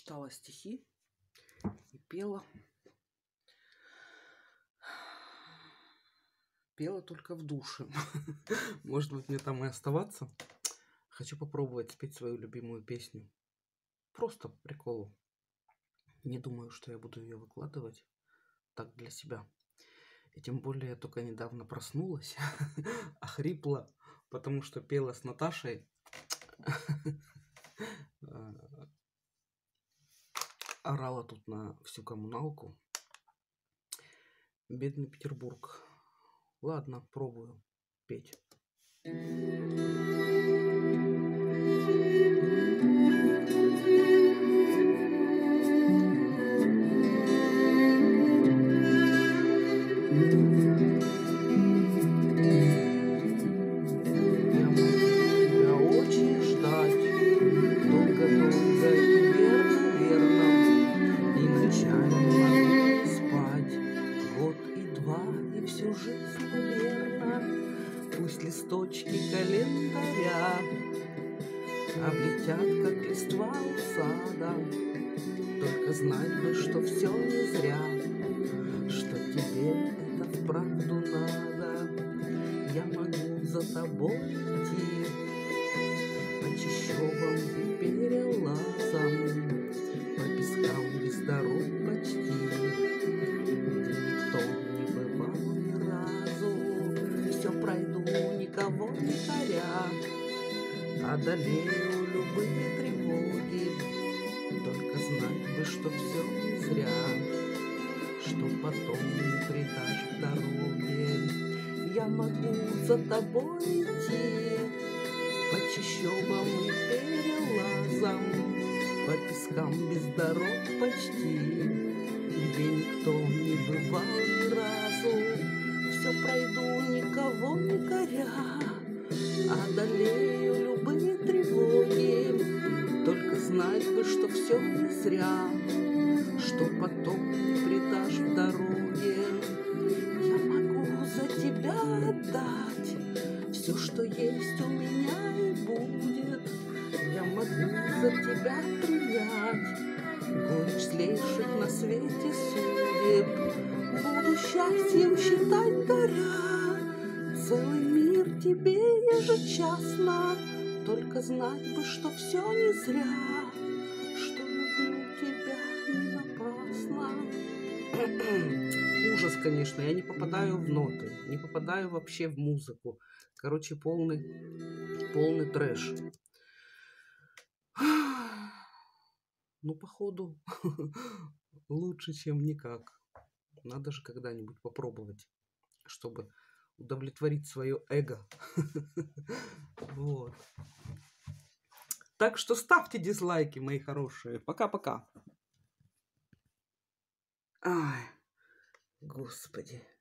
читала стихи и пела. Пела только в душе. Может быть, мне там и оставаться. Хочу попробовать спеть свою любимую песню. Просто по приколу. Не думаю, что я буду ее выкладывать так для себя. И тем более я только недавно проснулась, охрипла, потому что пела с Наташей. Орала тут на всю коммуналку. Бедный Петербург. Ладно, пробую петь. Долго-долго и верно, и ночами могу не спать. Год и два, и всю жизнь, наверно. Пусть листочки календаря облетят, как листва у сада. Только знать бы, что все не зря, что тебе это вправду надо. Я могу за тобой идти по чащобам и перелазам, по пескам без дорог почти, где никто не бывал ни разу. Все пройду, никого не коря, одолею любые тревоги. Только знать бы, что все не зря, что потом не предашь в дороге. Я могу за тобой идти по чащобам и перелазам, по пескам без дорог почти, где никто не бывал ни разу. Все пройду, никого не коря, одолею любые тревоги. Только знать бы, что все не зря, что потом не предашь в дороге. Я могу за тебя отдать все, что есть у меня и будет. Я могу за тебя принять горечь злейших на свете судеб. Буду счастьем считать даря целый мир тебе ежечасно. Только знать бы, что все не зря, что люблю тебя не напрасно. Ужас, конечно, я не попадаю в ноты, не попадаю вообще в музыку. Короче, полный трэш. Ну, походу, лучше, чем никак. Надо же когда-нибудь попробовать, чтобы удовлетворить свое эго. Вот. Так что ставьте дизлайки, мои хорошие. Пока-пока. Ай, господи.